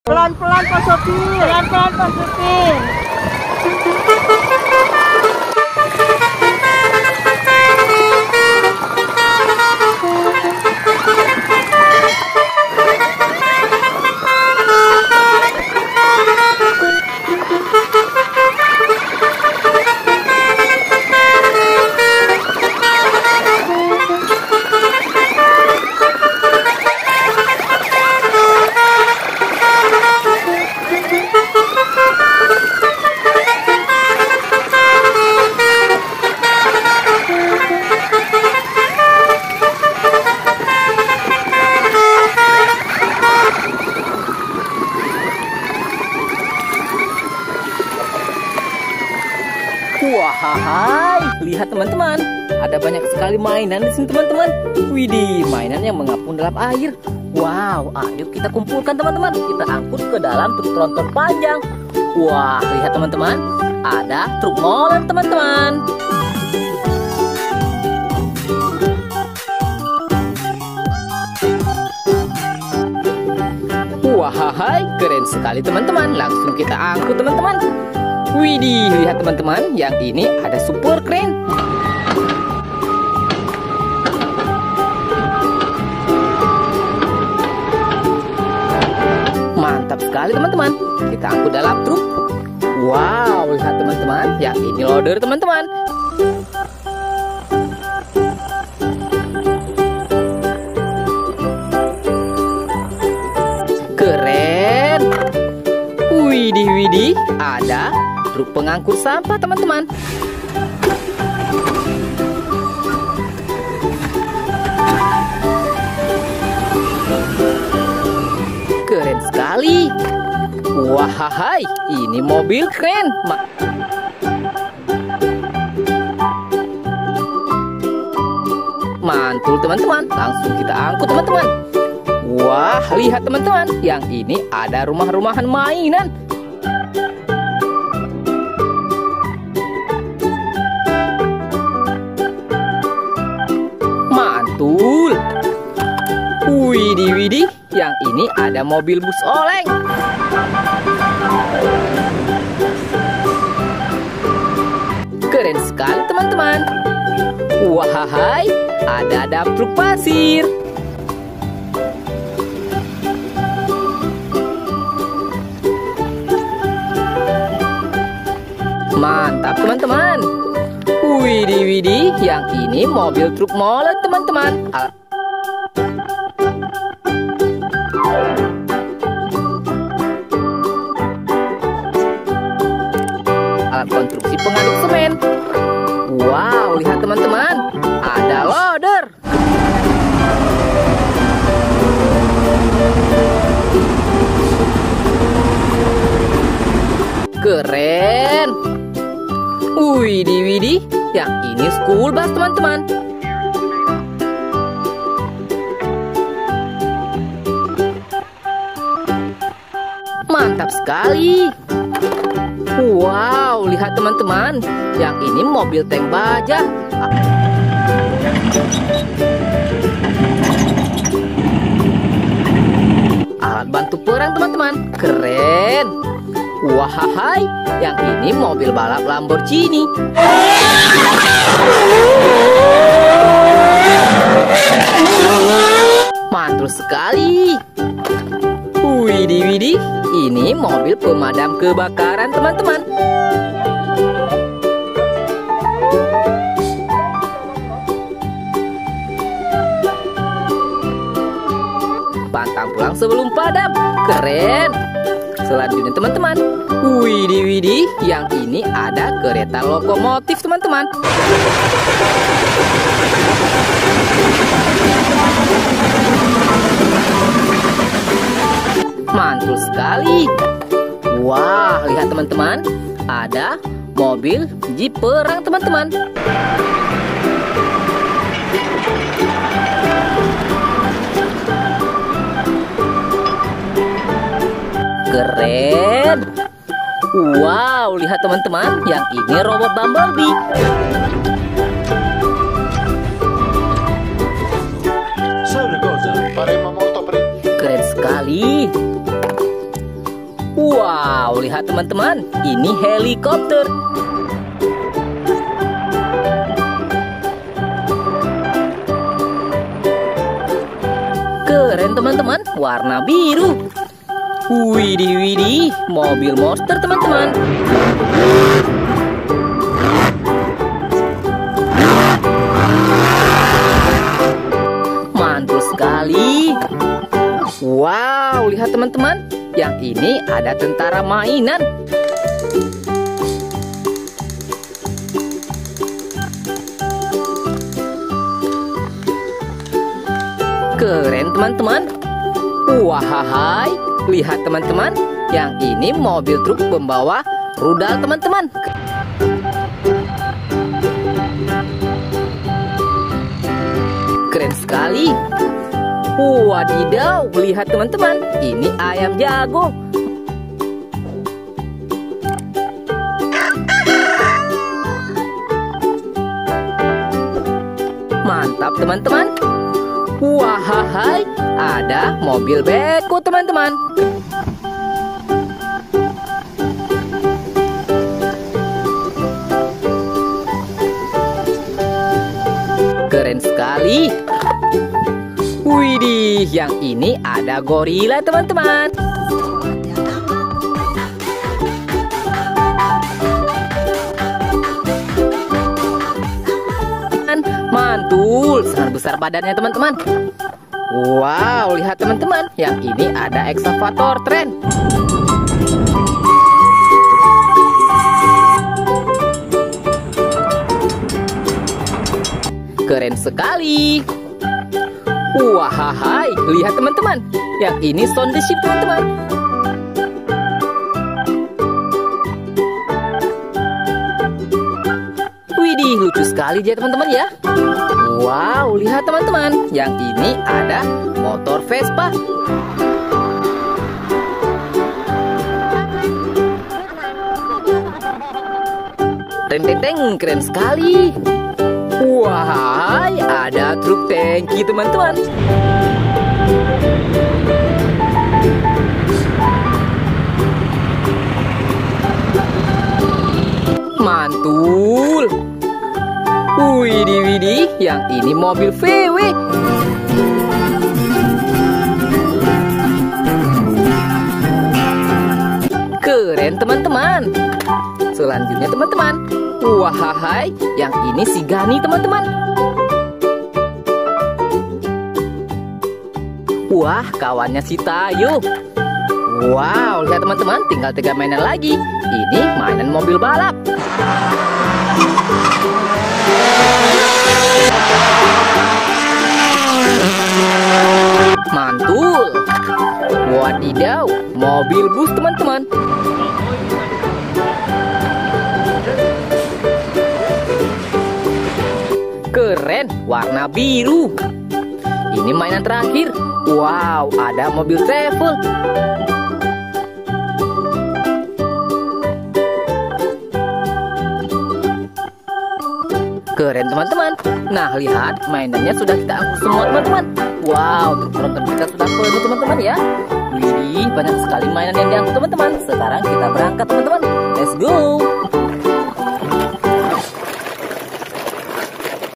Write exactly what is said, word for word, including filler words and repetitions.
Pelan-pelan Pak Sopir. Pelan-pelan Pak Sopir. Wahai, lihat teman-teman, ada banyak sekali mainan di sini teman-teman. Widih, mainan yang mengapung dalam air. Wow, ayo kita kumpulkan teman-teman. Kita angkut ke dalam truk tronton panjang. Wah, lihat teman-teman, ada truk molen teman-teman. Wahai, keren sekali teman-teman. Langsung kita angkut teman-teman. Widih, lihat teman-teman, yang ini ada super keren. Mantap sekali teman-teman. Kita angkut dalam truk. Wow, lihat teman-teman, yang ini loader teman-teman. Keren. Widih, widih, ada truk pengangkut sampah teman-teman. Keren sekali. Wahai, ini mobil keren. Ma Mantul teman-teman. Langsung kita angkut teman-teman. Wah, lihat teman-teman, yang ini ada rumah-rumahan mainan. Mantul. Widih, widih, yang ini ada mobil bus oleng. Keren sekali teman-teman. Wahai, ada dam truk pasir. Mantap teman-teman. Widih, widih, yang ini mobil truk molen teman-teman. Al Alat konstruksi pengaduk semen. Wow, lihat teman-teman, ada loader. Keren. Widih, widih, yang ini school bus teman-teman. Mantap sekali. Wow, lihat teman-teman, yang ini mobil tank baja. Alat bantu perang teman-teman. Keren. Wahai, yang ini mobil balap Lamborghini. Mantul sekali. Widih, widih, ini mobil pemadam kebakaran teman-teman. Pantang pulang sebelum padam. Keren. Selanjutnya teman-teman, widih, widih, yang ini ada kereta lokomotif teman-teman. Mantul sekali. Wah, lihat teman-teman, ada mobil jeep perang teman-teman. Keren. Wow, lihat teman-teman, yang ini robot Bumblebee. Keren sekali. Wow, lihat teman-teman, ini helikopter. Keren teman-teman, warna biru. Widih, widih, mobil monster teman-teman. Mantul sekali. Wow, lihat teman-teman, yang ini ada tentara mainan. Keren teman-teman. Wahai, lihat teman-teman, yang ini mobil truk pembawa rudal teman-teman. Keren sekali. Wadidaw, lihat teman-teman, ini ayam jago. Mantap teman-teman. Wahai, ada mobil beko teman-teman. Keren sekali. Widih, yang ini ada gorila teman-teman. Mantul, sangat besar badannya teman-teman. Wow, lihat teman-teman, yang ini ada ekskavator tren. Keren sekali. Wahai, lihat teman-teman, yang ini sound the ship teman-teman. Widih, lucu sekali dia teman-teman ya. Wow, lihat teman-teman, yang ini ada motor Vespa. Teng-teng-teng, keren sekali. Wah, ada truk tangki teman-teman. Mantul. Widih, widih, yang ini mobil V W. Keren teman-teman. Selanjutnya teman-teman, wahai, yang ini si Gani teman-teman. Wah, kawannya si Tayo. Wow, lihat teman-teman, tinggal tiga mainan lagi. Ini mainan mobil balap. Mantul. Wadidaw, mobil bus teman-teman. Keren, warna biru. Ini mainan terakhir. Wow, ada mobil travel. Keren teman-teman. Nah, lihat, mainannya sudah kita angkut semua teman-teman. Wow, truk kita sudah penuh teman-teman ya. Wih, banyak sekali mainan yang diangkut teman-teman. Sekarang kita berangkat teman-teman. Let's go.